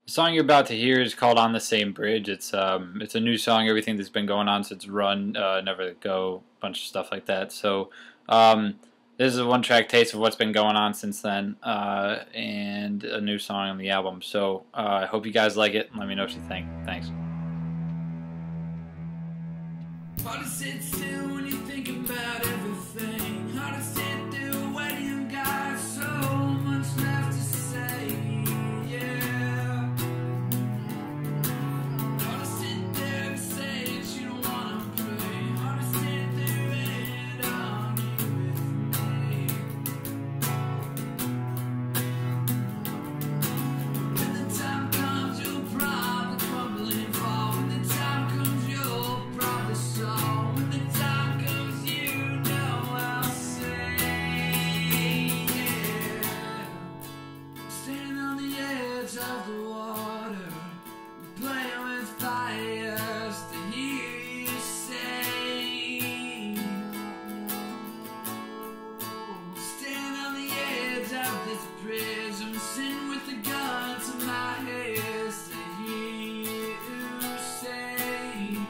The song you're about to hear is called "On the Same Bridge." It's a new song. Everything that's been going on since Run, Never Let Go, a bunch of stuff like that. So this is a one-track taste of what's been going on since then, and a new song on the album. So I hope you guys like it. Let me know what you think. Thanks. Hard to sit still when you think about everything. Hard to sit there when you got so much left to say. Yeah. Hard to sit there and say that you don't wanna pray. Hard to sit there and argue with me. When the time comes, you'll probably crumble and fall. When the time comes, you'll probably solve. Of the water, playing with fires to hear you say. Standing on the edge of this bridge, I'm sitting with the gun to my head to hear you say.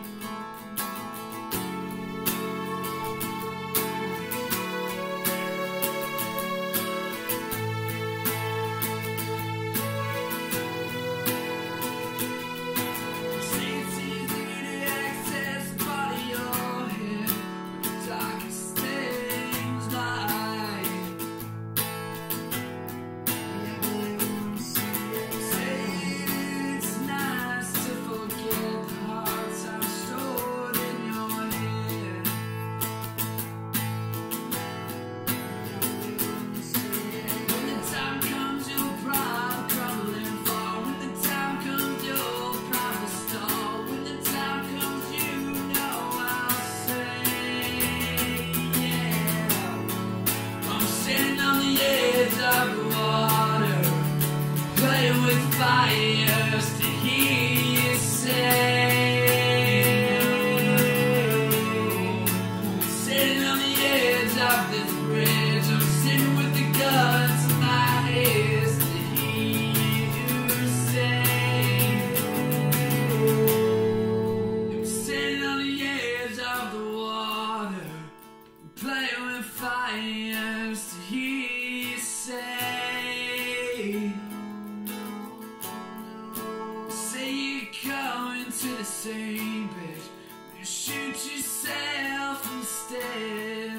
Playing with fires to hear you say. Sitting on the edge of this bridge, I'm sitting with the gun to my head to hear you say. I'm sitting on the edge of the water, playing with fires to hear you say. To the same bitch, you shoot yourself instead.